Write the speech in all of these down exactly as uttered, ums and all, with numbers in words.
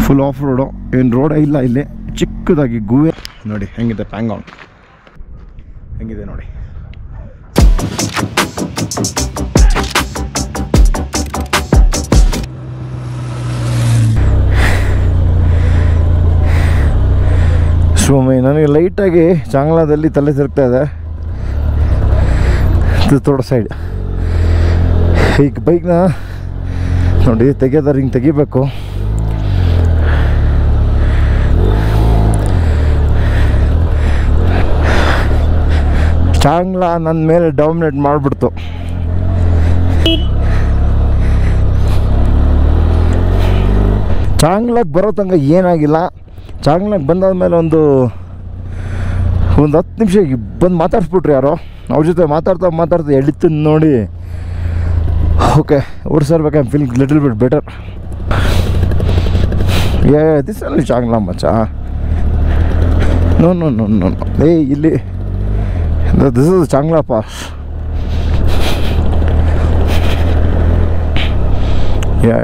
Full off road, ಏನು ರೋಡೇ ಇಲ್ಲ ಇಲ್ಲಿ, ಚಿಕ್ಕದಾಗಿ ಗುಹೆ ನೋಡಿ ಹೆಂಗಿದೆ. ಪ್ಯಾಂಗಾಂಗ್ ಹೆಂಗಿದೆ ನೋಡಿ. ಸ್ವಾಮಿ ನನಗೆ ಲೈಟಾಗಿ ಚಾಂಗ್ಲಾದಲ್ಲಿ ತಲೆ ತಿರುಗ್ತಾ ಇದೆ. ತೋಡ ಸೈಡ್ ಈಗ ಬೈಕ್ನ ನೋಡಿ ತೆಗೆಯೋದಾರೆ, ಹಿಂಗೆ ತೆಗಿಬೇಕು. ಚಾಂಗ್ಲಾ ನನ್ನ ಮೇಲೆ ಡಾಮಿನೇಟ್ ಮಾಡಿಬಿಡ್ತು. ಚಾಂಗ್ಲಾಗೆ ಬರೋ ತನಕ ಏನಾಗಿಲ್ಲ. ಚಾಂಗ್ಲಾಗೆ ಬಂದಾದ್ಮೇಲೆ ಒಂದು ಒಂದು ಹತ್ತು ನಿಮಿಷ ಬಂದು ಮಾತಾಡ್ಸ್ಬಿಟ್ರಿ ಯಾರೋ, ಅವ್ರ ಜೊತೆ ಮಾತಾಡ್ತಾ ಮಾತಾಡ್ತಾ ಎಳಿತು ನೋಡಿ. ಓಕೆ ಓಡಿಸಿರ್ಬೇಕು. I am feeling little bit better. ಏ ದಿಸ್ ಅಲ್ಲಿ ಚಾಂಗ್ಲಾ ಮಚ್ಚ. No no no no no ಏ ಇಲ್ಲಿ this is Changla pass. Yeah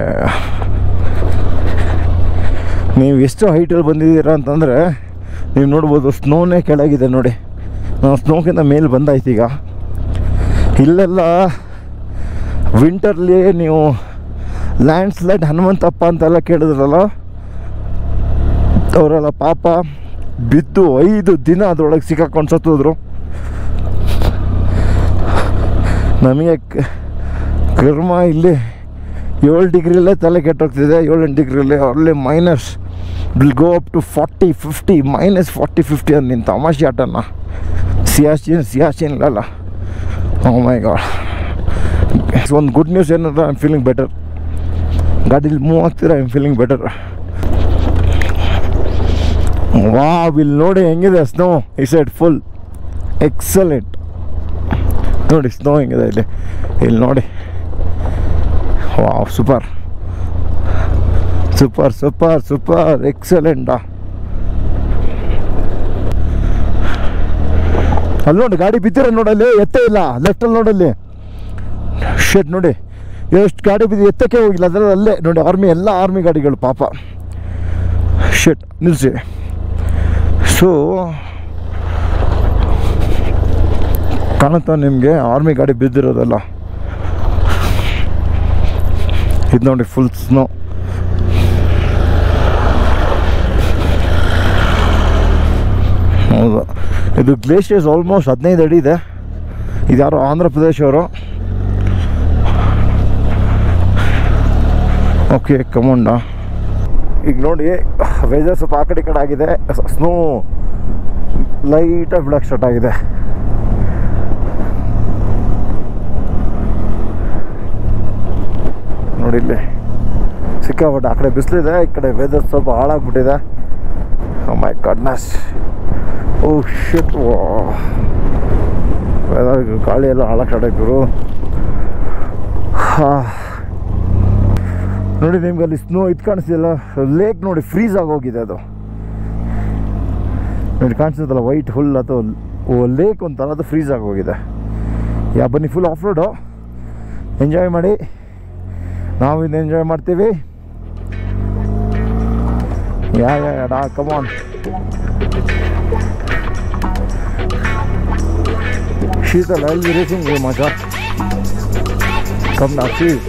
ನೀವು ಎಷ್ಟು ಹೈಟಲ್ಲಿ ಬಂದಿದ್ದೀರಾ ಅಂತಂದರೆ ನೀವು ನೋಡ್ಬೋದು ಸ್ನೋನೇ ಕೆಳಗಿದೆ ನೋಡಿ. ನಾವು ಸ್ನೋಕ್ಕಿಂತ ಮೇಲೆ ಬಂದಾಯ್ತು ಈಗ. ಇಲ್ಲೆಲ್ಲ ವಿಂಟರ್ಲಿ ನೀವು ಲ್ಯಾಂಡ್ ಸ್ಲೈಡ್ ಹನುಮಂತಪ್ಪ ಅಂತೆಲ್ಲ ಕೇಳಿದ್ರಲ್ಲ, ಅವರೆಲ್ಲ ಪಾಪ ಬಿದ್ದು ಐದು ದಿನ ಅದರೊಳಗೆ ಸಿಕ್ಕಾಕೊಂಡು ಸತ್ತೋದ್ರು. ನಮಗೆ ಕರ್ಮ ಇಲ್ಲಿ ಏಳು ಡಿಗ್ರಿಲೇ ತಲೆ ಕೆಟ್ಟೋಗ್ತಿದೆ. ಏಳೆಂಟು ಡಿಗ್ರಿಲೇ ಅಲ್ಲಿ minus will go up to forty fifty minus forty fifty ಅಂತ ನಿನ್ನ ತಮಾಷೆ ಆಟನ. ಸಿಯಾಚಿನ್ ಸಿಯಾಚಿನ್ ಇಲ್ಲಲ್ಲ. Oh my god. ಒಂದು ಗುಡ್ ನ್ಯೂಸ್ ಏನಂದ್ರೆ ಐ ಆಮ್ ಫೀಲಿಂಗ್ ಬೆಟರ್. ಗಾಡೀಲಿ ಮೂವ್ ಆಗ್ತೀರಾ, I am feeling better. Wow, ಇಲ್ಲಿ ನೋಡಿ ಹೆಂಗಿದೆ ಸ್ನೋ ಈ ಸೈಡ್ ಫುಲ್ ಎಕ್ಸಲೆಂಟ್. ನೋಡಿ ಸ್ನೋ ಹೆಂಗಿದೆ ಇಲ್ಲಿ, ಇಲ್ಲಿ ನೋಡಿ. Wow super super super super ಎಕ್ಸಲೆಂಟಾ. ಅಲ್ಲಿ ನೋಡಿ ಗಾಡಿ ಬಿದ್ದಿರ ನೋಡಲ್ಲಿ, ಎತ್ತೇ ಇಲ್ಲ. ಲೆಫ್ಟಲ್ಲಿ ನೋಡಲ್ಲಿ ಶೆಡ್ ನೋಡಿ ಎಷ್ಟು ಗಾಡಿ ಬಿದ್ದು, ಎತ್ತಕ್ಕೆ ಹೋಗಿಲ್ಲ. ಅದರಲ್ಲಿ ಅಲ್ಲೇ ನೋಡಿ ಆರ್ಮಿ, ಎಲ್ಲ ಆರ್ಮಿ ಗಾಡಿಗಳು ಪಾಪ. ಶೆಡ್ ನಿಲ್ಲಿಸಿ. ಸೊ ಕಾಣುತ್ತಾ ನಿಮಗೆ ಆರ್ಮಿ ಗಾಡಿ ಬಿದ್ದಿರೋದಲ್ಲ. ಇದು ನೋಡಿ ಫುಲ್ ಸ್ನೋ. ಹೌದು, ಇದು ಗ್ಲೇಷಿಯರ್ಸ್ ಆಲ್ಮೋಸ್ಟ್ ಹದಿನೈದು ಅಡಿ ಇದೆ. ಇದು ಯಾರೋ ಆಂಧ್ರ ಪ್ರದೇಶವರು. ಓಕೆ ಕಮಂಡ. ಈಗ ನೋಡಿ ವೆದರ್ ಸ್ವಲ್ಪ ಆ ಕಡೆ ಈ ಕಡೆ ಆಗಿದೆ. ಸ್ನೋ ಲೈಟಾಗಿ ಬಿಡೋಕ್ಕೆ ಸ್ಟಾರ್ಟ್ ಆಗಿದೆ. ನೋಡಿ ಇಲ್ಲಿ ಸಿಕ್ಕಾಪಟ್ಟೆ. ಆ ಕಡೆ ಬಿಸಿಲಿದೆ, ಈ ಕಡೆ ವೆದರ್ ಸ್ವಲ್ಪ ಹಾಳಾಗ್ಬಿಟ್ಟಿದೆ. ಓ ಮೈ ಗಾಡ್ನೆಸ್. ಓ ಶಿಟ್. ವೆದರ್ ಗಾಳಿ ಎಲ್ಲ ಹಾಳಾಗಿ ಸ್ಟಾರ್ಟ್ ಆಯ್ತು. ಹಾಂ ನೋಡಿ ನಿಮ್ಗೆ ಅಲ್ಲಿ ಸ್ನೋ ಇದು ಕಾಣಿಸ್ತಿಲ್ಲ. ಲೇಕ್ ನೋಡಿ ಫ್ರೀಸ್ ಆಗೋಗಿದೆ ಅದು. ನೋಡಿ ಕಾಣಿಸ್ತದಲ್ಲ ವೈಟ್ ಹುಲ್, ಅಥವಾ ಓ ಲೇಕ್ ಒಂಥರ, ಅದು ಫ್ರೀಸ್ ಆಗೋಗಿದೆ. ಯಾ ಬನ್ನಿ ಫುಲ್ ಆಫ್ ರೋಡು ಎಂಜಾಯ್ ಮಾಡಿ. ನಾವು ಇದು ಎಂಜಾಯ್ ಮಾಡ್ತೀವಿ. ಯಾ ಯಾ ಡಾ ಕಮಾನ್. ಶೀತಲ್ ಅಲ್ಲಿ ರೇಸಿಂಗ್ ಮಜಾ. ಕಮ್ ನಾ ಪ್ಲೀಸ್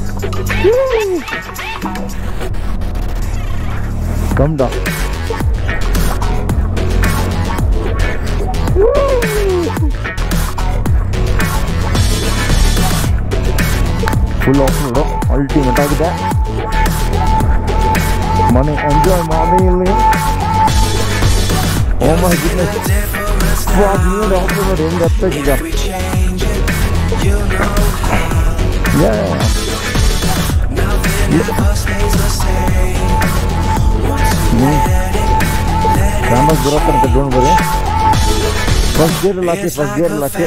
ಕಮ್ ಡಾ. ಫುಲ್ ಆಫ್ ರೋಡು ಅಲ್ಟಿಮೇಟ್ ಆಗಿದೆ. ಮನೆ ಎಂಜಾಯ್ ಮಾಡಿ ಇಲ್ಲಿ. Oh my goodness. ನೀವು ಆಫ್ ರೋಡ್ ಹೆಂಗೆ ಹತ್ತಬೇಕೀಗ. ಕ್ಯಾಮಸ್ ಬರೋಕ್ಕಂತ ಡೋಂಟ್ ಬರಿ. ಫಸ್ಟ್ ಗೇರಲ್ಲಿ ಹಾಕಿ, ಫಸ್ಟ್ ಗೇರಲ್ಲಿ ಹಾಕಿ.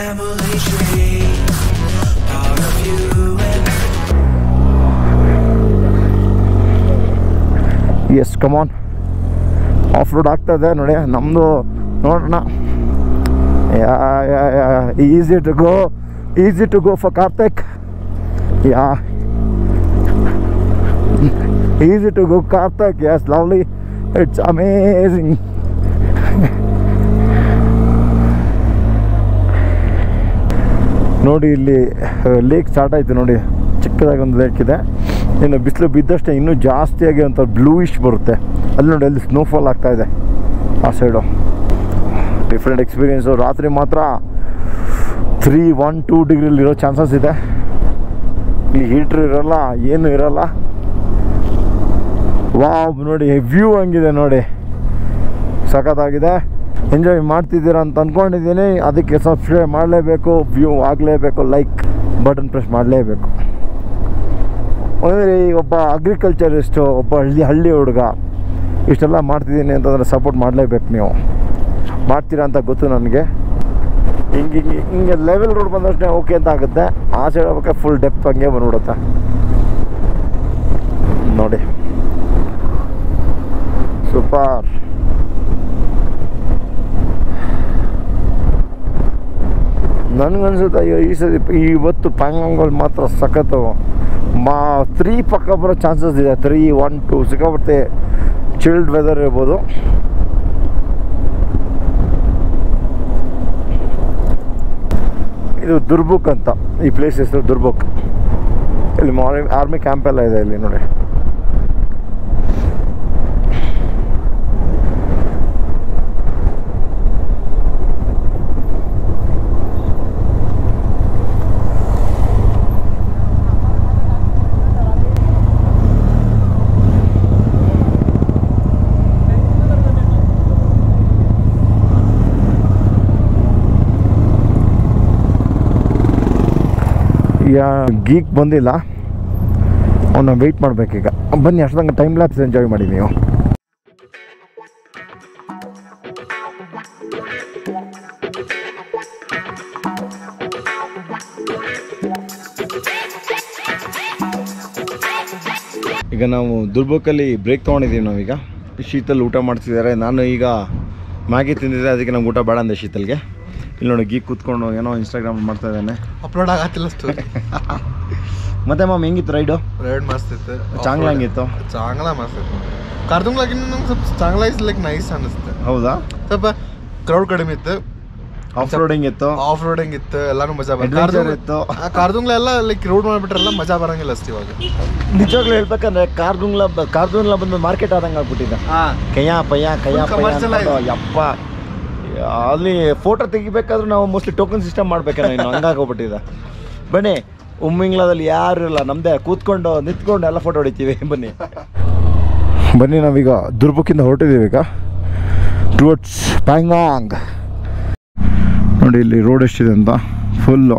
Yes come on. ಆಫ್ ರೋಡ್ ಆಗ್ತಾಯಿದೆ ನೋಡಿ ನಮ್ಮದು. ನೋಡೋಣ. Yeah yeah yeah easy to go, easy to go for Karthik. Yeah Easy to go Karthik, yes, lovely. It's amazing. ನೋಡಿ ಇಲ್ಲಿ ಲೇಕ್ ಸ್ಟಾರ್ಟ್ ಆಯಿತು ನೋಡಿ, ಚಿಕ್ಕದಾಗಿ ಒಂದು ಲೇಕ್ ಇದೆ. ಇನ್ನು ಬಿಸಿಲು ಬಿದ್ದಷ್ಟೇ ಇನ್ನೂ ಜಾಸ್ತಿಯಾಗಿ ಒಂದು ಬ್ಲೂಯಿಶ್ ಬರುತ್ತೆ. ಅಲ್ಲಿ ನೋಡಿ ಅಲ್ಲಿ ಸ್ನೋಫಾಲ್ ಆಗ್ತಾಯಿದೆ ಆ ಸೈಡು. Different experience. ರಾತ್ರಿ ಮಾತ್ರ ತ್ರೀ ಒನ್ ಟೂ ಡಿಗ್ರಿಲಿರೋ ಚಾನ್ಸಸ್ ಇದೆ. ಇಲ್ಲಿ ಹೀಟ್ರ್ ಇರೋಲ್ಲ, ಏನು ಇರೋಲ್ಲ. ವಾವ್ ನೋಡಿ ವ್ಯೂ ಹಂಗಿದೆ ನೋಡಿ, ಸಖತ್ತಾಗಿದೆ. ಎಂಜಾಯ್ ಮಾಡ್ತಿದ್ದೀರಾ ಅಂತ ಅಂದ್ಕೊಂಡಿದ್ದೀನಿ. ಅದಕ್ಕೆ ಸಬ್ಸ್ಕ್ರೈಬ್ ಮಾಡಲೇಬೇಕು, ವ್ಯೂ ಆಗಲೇಬೇಕು, ಲೈಕ್ ಬಟನ್ ಪ್ರೆಸ್ ಮಾಡಲೇಬೇಕು. ಅಂದರೆ ಒಬ್ಬ ಅಗ್ರಿಕಲ್ಚರಿಸ್ಟು, ಒಬ್ಬ ಹಳ್ಳಿ ಹಳ್ಳಿ ಹುಡುಗ ಇಷ್ಟೆಲ್ಲ ಮಾಡ್ತಿದ್ದೀನಿ ಅಂತಂದರೆ ಸಪೋರ್ಟ್ ಮಾಡಲೇಬೇಕು. ನೀವು ಮಾಡ್ತೀರಾ ಅಂತ ಗೊತ್ತು ನನಗೆ. ಹಿಂಗೆ ಹಿಂಗೆ ಹಿಂಗೆ ಲೆವೆಲ್ ರೋಡ್ ಬಂದಷ್ಟೇ ಓಕೆ ಅಂತ ಆಗುತ್ತೆ. ಆ ಸೈಡ್ ಹೋಗ್ಬೇಕಾದ್ರೆ ಫುಲ್ ಡೆಪ್ತ್ ಹಂಗೆ ಬಂದ್ಬಿಡುತ್ತೆ ನೋಡಿ. ಸೂಪರ್. ನನಗನ್ಸುತ್ತೆ ಅಯ್ಯೋ ಈ ಸತಿ ಇವತ್ತು ಪ್ಯಾಂಗಾಂಗಲ್ಲಿ ಮಾತ್ರ ಸಖತ್ತು ಮಾ ತ್ರೀ ಪಕ್ಕ ಬರೋ ಚಾನ್ಸಸ್ ಇದೆ. ತ್ರೀ ಒನ್ ಟು ಸಿಕ್ಕಾಪಟ್ಟೆ ಚಿಲ್ಡ್ ವೆದರ್ ಇರ್ಬೋದು. ಇದು ದುರ್ಬುಕ್ ಅಂತ ಈ ಪ್ಲೇಸ್ ಹೆಸರು, ದುರ್ಬುಕ್. ಇಲ್ಲಿ ಮಾರ್ನಿಂಗ್ ಆರ್ಮಿ ಕ್ಯಾಂಪ್ ಎಲ್ಲ ಇದೆ ಇಲ್ಲಿ ನೋಡಿ. ಯಾ ಗೀಕ್ ಬಂದಿಲ್ಲ, ಅವನ್ನ ವೆಯ್ಟ್ ಮಾಡಬೇಕೀಗ. ಬನ್ನಿ ಅಷ್ಟೊಂದು ಟೈಮ್ ಲ್ಯಾಪ್ಸ್ ಎಂಜಾಯ್ ಮಾಡಿ ನೀವು. ಈಗ ನಾವು ದುರ್ಬಕ್ಕಲ್ಲಿ ಬ್ರೇಕ್ ತೊಗೊಂಡಿದ್ದೀವಿ ನಾವೀಗ. ಶೀತಲ್ ಊಟ ಮಾಡ್ತಿದ್ದಾರೆ. ನಾನು ಈಗ ಮ್ಯಾಗಿ ತಿಂದಿದ್ದೆ, ಅದಕ್ಕೆ ನಮ್ಗೆ ಊಟ ಬೇಡ ಅಂದೆ ಶೀತಲ್ಗೆ. ಇಲ್ಲಿ ನೋಡಿ ಗೀಕ್ ಕೂತ್ಕೊಂಡು ಏನೋ ಇನ್ಸ್ಟಾಗ್ರಾಮ್ ಮಾಡ್ತಾ ಇದ್ದಾನೆ. ಅಪ್ಲೋಡ್ ಆಗತ್ತಿಲ್ಲ ಸ್ಟೋರಿ. ಮತ್ತೆ ಮಾಮ್ ಹೆಂಗಿತ್ತು ರೈಡು? ರೈಡ್ ಮಸ್ತ್ ಇತ್ತು. ಚಾಂಗ್ಲಾ ಹೆಂಗಿತ್ತು? ಚಾಂಗ್ಲಾ ಮಸ್ತ್ ಇತ್ತು. ಕಾರ್ದುಂಗ್ಲಾಗಿಂತ ನಂಗೆ ಸ್ವಲ್ಪ ಚಾಂಗ್ಲಾ ಇಸ್ ಲೈಕ್ ನೈಸ್ ಅನ್ನಿಸ್ತು. ಹೌದಾ? ಸ್ವಲ್ಪ ಕ್ರೌಡ್ ಕಡಿಮೆ ಇತ್ತು, ಆಫ್ ರೋಡಿಂಗ್ ಇತ್ತು, ಆಫ್ ರೋಡಿಂಗ್ ಇತ್ತು, ಎಲ್ಲಾನು ಮಜಾ ಬಂತು. ಕಾರ್ದುಂಗ್ಲಾ ಎಲ್ಲ ಲೈಕ್ ರೋಡ್ ಮಾಡ್ಬಿಟ್ರೆಲ್ಲ ಮಜಾ ಬರಂಗಿಲ್ಲ ಅಷ್ಟು ಇವಾಗ. ನಿಜವಾಗ್ಲೂ ಹೇಳ್ಬೇಕಂದ್ರೆ ಕಾರ್ದುಂಗ್ಲಾ ಕಾರ್ದುಂಗ್ಲಾ ಬಂದು ಮಾರ್ಕೆಟ್ ಆದಂಗೆ ಆಗ್ಬಿಟ್ಟಿದೆ. ಕಯ್ಯ ಪಯ್ಯ ಕಯ್ಯ ಪಯ್ಯ ಯಪ್ಪ. ಅಲ್ಲಿ ಫೋಟೋ ತೆಗಿಬೇಕಾದ್ರೂ ನಾವು ಮೋಸ್ಟ್ಲಿ ಟೋಕನ್ ಸಿಸ್ಟಮ್ ಮಾಡ್ಬೇಕೇನೋ, ಇನ್ನು ಹಂಗಾಗೋಗ್ಬಿಟ್ಟಿದೆ. ಬನ್ನಿ ಉಮ್ಮಿಂಗ್ಲಾದಲ್ಲಿ ಯಾರು ಇಲ್ಲ, ನಮ್ಮದೇ ಕೂತ್ಕೊಂಡು ನಿಂತ್ಕೊಂಡು ಎಲ್ಲ ಫೋಟೋ ಹೊಡಿತೀವಿ. ಬನ್ನಿ ಬನ್ನಿ ನಾವೀಗ ದುರ್ಬಕ್ಕಿಂದ ಹೊರಟಿದ್ದೀವಿ ಈಗ ಟುವರ್ಡ್ಸ್ ಪ್ಯಾಂಗಾಂಗ್. ನೋಡಿ ಇಲ್ಲಿ ರೋಡ್ ಎಷ್ಟಿದೆ ಅಂತ. ಫುಲ್ಲು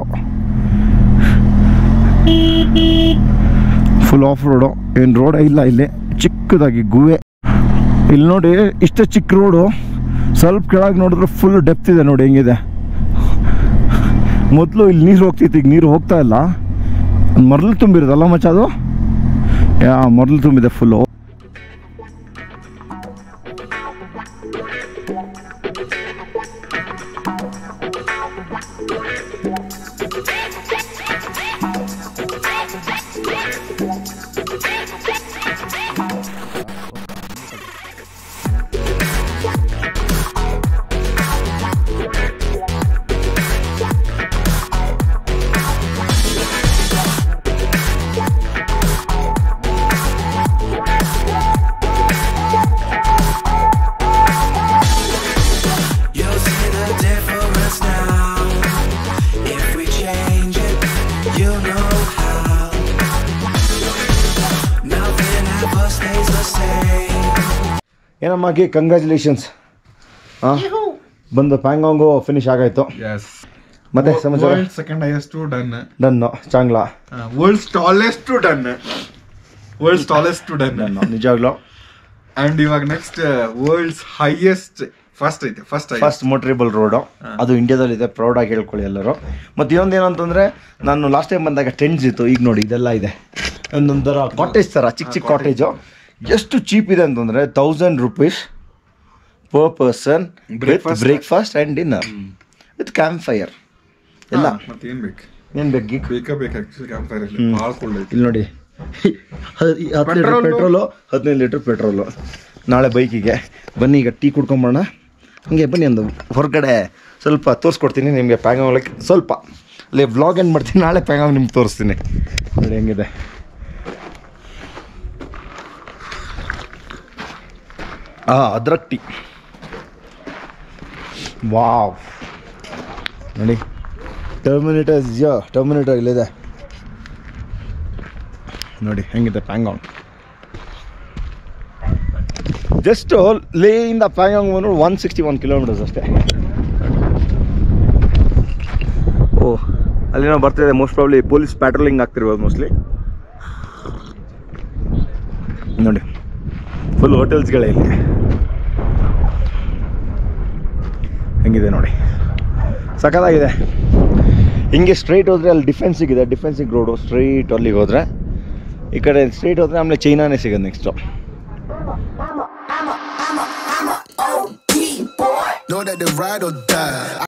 ಫುಲ್ ಆಫ್ ರೋಡು, ಏನು ರೋಡೇ ಇಲ್ಲ ಇಲ್ಲಿ, ಚಿಕ್ಕದಾಗಿ ಗುವೆ. ಇಲ್ಲಿ ನೋಡಿ ಇಷ್ಟೇ ಚಿಕ್ಕ ರೋಡು, ಸ್ವಲ್ಪ ಕೆಳಗೆ ನೋಡಿದ್ರೆ ಫುಲ್ ಡೆಪ್ತ್ ಇದೆ ನೋಡಿ ಹೆಂಗಿದೆ. ಮೊದಲು ಇಲ್ಲಿ ನೀರು ಹೋಗ್ತಿತ್ತು, ಈಗ ನೀರು ಹೋಗ್ತಾ ಇಲ್ಲ. ಮರಳು ತುಂಬಿರೋದಲ್ಲ ಮಚ್ಚ ಅದು, ಯಾ ಮರಳು ತುಂಬಿದೆ ಫುಲ್ಲು. ಏನಮ್ಮಾಗಿ ಕಂಗ್ರ್ಯಾಚುಲೇಷನ್ಸ್. ಹಾಂ ಬಂದು ಪ್ಯಾಂಗಾಂಗು ಫಿನಿಶ್ ಆಗಾಯ್ತು. ಮತ್ತೆ ಸಮಾಚಾರ? Second highest done done Changla. World's tallest done world's tallest done ನಿಜವಾಗ್ಲೂ. ಅಂಡ್ ಇವಾಗ ನೆಕ್ಸ್ಟ್ ವರ್ಲ್ಡ್ಸ್ ಹೈಯೆಸ್ಟ್ ಫಸ್ಟ್ ಐತೆ ಫಸ್ಟ್ ಫಸ್ಟ್ ಮೋಟ್ರೇಬಲ್ ರೋಡು, ಅದು ಇಂಡಿಯಾದಲ್ಲಿ ಇದೆ. ಪ್ರೌಡ್ ಆಗಿ ಹೇಳ್ಕೊಳ್ಳಿ ಎಲ್ಲರೂ. ಮತ್ತು ಇನ್ನೊಂದು ಏನಂತಂದರೆ, ನಾನು ಲಾಸ್ಟ್ ಟೈಮ್ ಬಂದಾಗ ಟೆಂಟ್ಸ್ ಇತ್ತು, ಈಗ ನೋಡಿ ಇದೆಲ್ಲ ಇದೆ. ಒಂದೊಂಥರ ಕಾಟೇಜ್ ಥರ ಚಿಕ್ಕ ಚಿಕ್ಕ ಕಾಟೇಜು. ಎಷ್ಟು ಚೀಪ್ ಇದೆ ಅಂತಂದರೆ thousand rupees per person with breakfast and dinner with camp fire ಎಲ್ಲ. ಏನು ಬೇಕು ಏನು ಬೇಕು ಬೇಕಾ ಬೇಕು ಆ್ಯಕ್ಚುಲಿ ಕ್ಯಾಂಪ್ ಫೈರ್. ಇಲ್ಲಿ ನೋಡಿ ಹತ್ತು ಲೀಟ್ರ್ ಪೆಟ್ರೋಲು ಹದಿನೈದು ಲೀಟ್ರ್ ಪೆಟ್ರೋಲು ನಾಳೆ ಬೈಕಿಗೆ. ಬನ್ನಿ ಈಗ ಟೀ ಕುಡ್ಕೊಂಬೋಣ. ಹಂಗೆ ಬನ್ನಿ ಒಂದು ಹೊರಗಡೆ ಸ್ವಲ್ಪ ತೋರಿಸ್ಕೊಡ್ತೀನಿ ನಿಮಗೆ ಪ್ಯಾಂಗಾಂಗ್. ಸ್ವಲ್ಪ ಅಲ್ಲಿ ವ್ಲಾಗ್ ಏನು ಮಾಡ್ತೀನಿ, ನಾಳೆ ಪ್ಯಾಂಗಾಂಗ್ ನಿಮ್ಗೆ ತೋರಿಸ್ತೀನಿ ನೋಡಿ ಹೆಂಗಿದೆ. ಹಾಂ ಅದ್ರಕ್ ಟೀ ವಾವ್ ನೋಡಿ. ಟರ್ಮಿನೇಟರ್ ಜಿಯೋ ಟರ್ಮಿನೇಟರ್ ಇಲ್ಲಿದೆ ನೋಡಿ ಹೆಂಗಿದೆ ಪ್ಯಾಂಗಾಂಗ್. ಜಸ್ಟ್ ಲೇಯಿಂದ ಪ್ಯಾಂಗಾಂಗ್ ಬಂದು ಒನ್ ಸಿಕ್ಸ್ಟಿ ಒನ್ ಕಿಲೋಮೀಟರ್ಸ್ ಅಷ್ಟೇ. ಓ ಅಲ್ಲಿ ನಾವು ಬರ್ತಿದೆ, ಮೋಸ್ಟ್ ಪ್ರಾಬ್ಲಿ ಪೊಲೀಸ್ ಪ್ಯಾಟ್ರೋಲಿಂಗ್ ಆಗ್ತಿರ್ಬೋದು ಮೋಸ್ಟ್ಲಿ. ನೋಡಿ ಫುಲ್ ಹೋಟೆಲ್ಸ್ಗಳೇ ಇಲ್ಲಿ ಹೆಂಗಿದೆ ನೋಡಿ, ಸಖತ್ತಾಗಿದೆ. ಹಿಂಗೆ ಸ್ಟ್ರೈಟ್ ಹೋದರೆ ಅಲ್ಲಿ ಡಿಫೆನ್ಸಿಗಿದೆ, ಡಿಫೆನ್ಸಿಗೆ ರೋಡು ಸ್ಟ್ರೈಟ್ ಅಲ್ಲಿಗೆ ಹೋದರೆ. ಈ ಕಡೆ ಸ್ಟ್ರೈಟ್ ಹೋದರೆ ಆಮೇಲೆ ಚೈನಾನೇ ಸಿಗೋದು next. Know that the ride or die.